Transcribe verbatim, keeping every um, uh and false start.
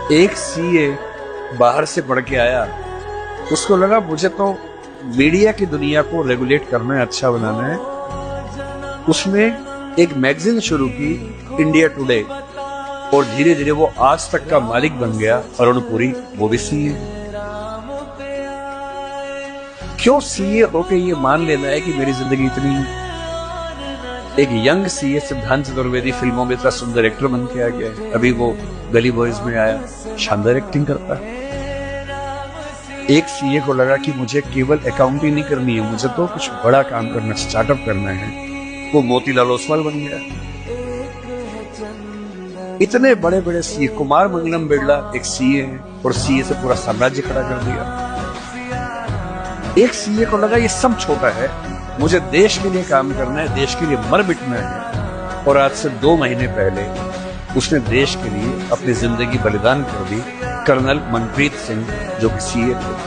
एक सीए बाहर से पढ़ के आया, उसको लगा मुझे तो मीडिया की दुनिया को रेगुलेट करना है, अच्छा बनाना है। उसने एक मैगजीन शुरू की, इंडिया टुडे, और धीरे धीरे वो आज तक का मालिक बन गया। अरुण पुरी वो भी सीए। क्यों सीए होके ये मान लेना है कि मेरी जिंदगी इतनी है? एक यंग सीए सिद्धांत चतुर्वेदी फिल्मों में इतना सुंदर एक्टर बन के आ गया है। अभी वो गली बॉयज में आया, शानदार एक्टिंग करता है। एक सीए को लगा कि मुझे केवल अकाउंटिंग नहीं करनी है, मुझे तो कुछ बड़ा काम करना, स्टार्टअप करना है। वो मोतीलाल ओसवाल बन गया। इतने बड़े बड़े सीए, कुमार मंगलम बिरला एक सीए है, और सीए से पूरा साम्राज्य खड़ा कर दिया। एक सीए को लगा ये सब छोटा है, मुझे देश के लिए काम करना है, देश के लिए मर मिटना है। और आज से दो महीने पहले उसने देश के लिए अपनी जिंदगी बलिदान कर दी। कर्नल मनप्रीत सिंह, जो कि सीए थे।